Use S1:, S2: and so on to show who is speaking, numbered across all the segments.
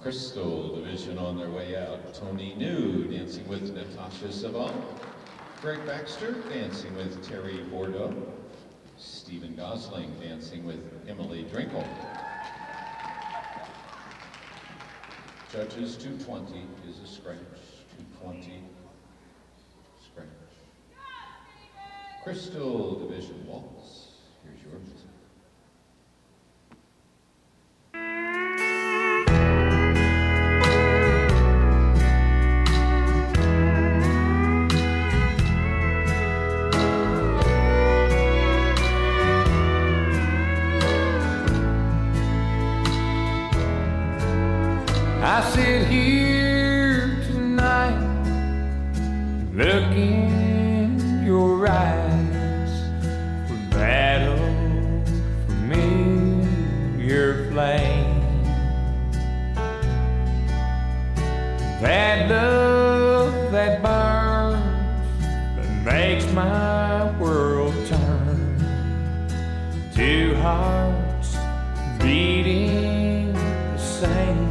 S1: Crystal Division on their way out. Tony New dancing with Natacha Sawal. Greg Baxter dancing with Terry Bordeaux. Stephen Gosling dancing with Emily Drinkle. Judges 220 is a scratch. 220 scratch. Crystal Division Waltz. Here's your music.
S2: I sit here tonight, look in your eyes, for battle, familiar flame. That love that burns, that makes my world turn. Two hearts beating the same.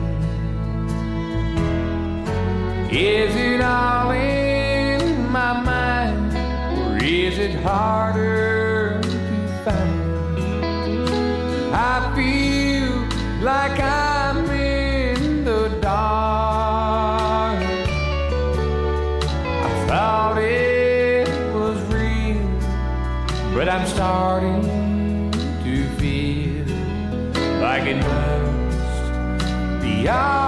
S2: Is it all in my mind, or is it harder to find? I feel like I'm in the dark. I thought it was real, but I'm starting to feel like it must be all.